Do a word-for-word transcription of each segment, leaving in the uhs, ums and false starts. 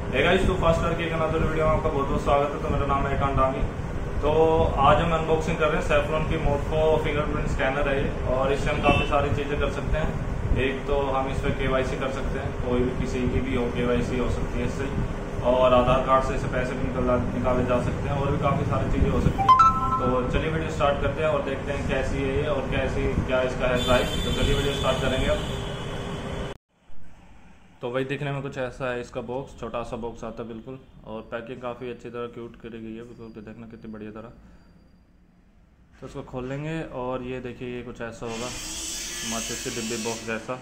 Hey guys, तो first करके एक अनदर वीडियो में आपका बहुत बहुत स्वागत है। तो मेरा नाम है एकांत डांगी। तो आज हम अनबॉक्सिंग कर रहे हैं सेफ्रॉन की मोर्फो फिंगरप्रिंट स्कैनर है ये, और इससे हम काफी सारी चीजें कर सकते हैं। एक तो हम इस पर केवाईसी कर सकते हैं, कोई भी किसी की भी हो केवाईसी हो सकती है इससे, और आधार कार्ड से इसे पैसे भी निकाला निकाले जा सकते हैं, और भी काफी सारी चीजें हो सकती हैं। तो चलिए वीडियो स्टार्ट करते हैं और देखते हैं कैसी है ये और कैसी क्या इसका है प्राइस। तो चलिए वीडियो स्टार्ट करेंगे अब। तो वही दिखने में कुछ ऐसा है इसका बॉक्स, छोटा सा बॉक्स आता है बिल्कुल, और पैकिंग काफ़ी अच्छी तरह क्यूट करी गई है बिल्कुल। तो देखना कितनी बढ़िया तरह। तो इसको खोल लेंगे और ये देखिए ये कुछ ऐसा होगा, माचिस के डिब्बे बॉक्स जैसा।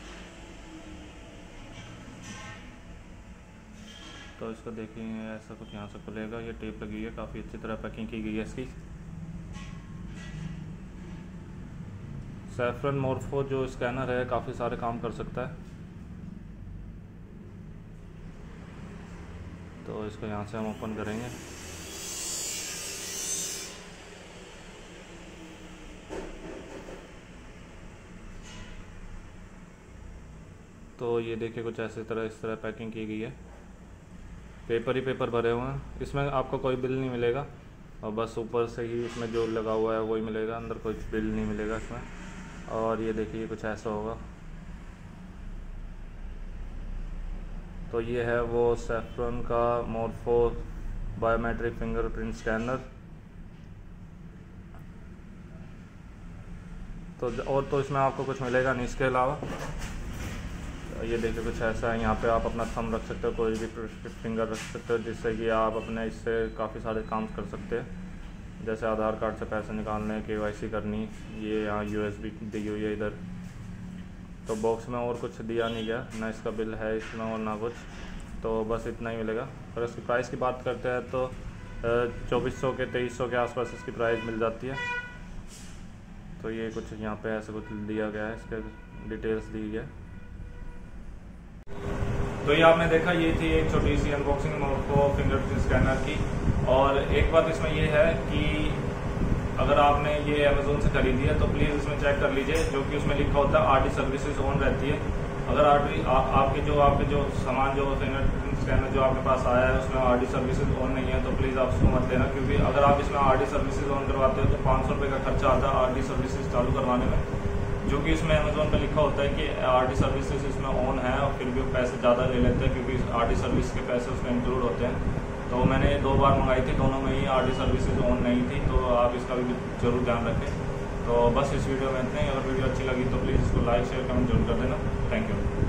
तो इसको देखिए ऐसा कुछ यहाँ से खुलेगा, ये टेप लगी है, काफ़ी अच्छी तरह पैकिंग की गई है इसकी। सेफ्रॉन मोर्फो जो स्कैनर है काफ़ी सारे काम कर सकता है। तो इसको यहाँ से हम ओपन करेंगे। तो ये देखिए कुछ ऐसी तरह इस तरह पैकिंग की गई है, पेपर ही पेपर भरे हुए हैं। इसमें आपको कोई बिल नहीं मिलेगा, और बस ऊपर से ही इसमें जो लगा हुआ है वही मिलेगा, अंदर कोई बिल नहीं मिलेगा इसमें। और ये देखिए कुछ ऐसा होगा। तो ये है वो सेफ्रॉन का मोर्फो बायोमेट्रिक फिंगरप्रिंट स्कैनर। तो और तो इसमें आपको कुछ मिलेगा नहीं इसके अलावा। ये देखिए कुछ ऐसा है, यहाँ पे आप अपना थंब रख सकते हो, कोई भी फिंगर रख सकते हो, जिससे कि आप अपने इससे काफ़ी सारे काम कर सकते हैं। जैसे आधार कार्ड से पैसे निकालने, केवाईसी करनी, ये यहाँ यूएसबी दी हुई है इधर। तो बॉक्स में और कुछ दिया नहीं गया, ना इसका बिल है इसमें और ना कुछ, तो बस इतना ही मिलेगा। और इसकी प्राइस की बात करते हैं तो चौबीस सौ के तेईस सौ के आसपास इसकी प्राइस मिल जाती है। तो ये कुछ यहाँ पे ऐसा कुछ दिया गया है, इसके डिटेल्स दी गई है। तो ये आपने देखा, ये थी एक छोटी सी अनबॉक्सिंग मोर्फो फिंगरप्रिंट स्कैनर की। और एक बात इसमें ये है कि अगर आपने ये अमेजोन से खरीदी है तो प्लीज़ इसमें चेक कर लीजिए, जो कि उसमें लिखा होता है आरडी सर्विसेज ऑन रहती है। अगर आरडी आपके जो आपके जो सामान जो फिंगरप्रिंट स्कैनर जो आपके पास आया है उसमें आरडी सर्विसेज ऑन नहीं है, तो प्लीज़ आप उसको मत लेना, क्योंकि अगर आप इसमें आरडी सर्विसेज ऑन करवाते हो तो पाँच सौ रुपये का खर्चा आता है आरडी सर्विसेज चालू करवाने में, जो कि इसमें अमेजोन पे लिखा होता है कि आरडी सर्विसेज इसमें ऑन है, और फिर भी वो पैसे ज़्यादा ले लेते हैं क्योंकि आरडी सर्विस के पैसे उसमें इंक्लूड होते हैं। तो मैंने दो बार मंगाई थी, दोनों में ही आरडी सर्विसेज ऑन नहीं थी, तो आप इसका भी जरूर ध्यान रखें। तो बस इस वीडियो में इतने ही। अगर वीडियो अच्छी लगी तो प्लीज़ इसको लाइक शेयर कमेंट जरूर कर देना। Thank you.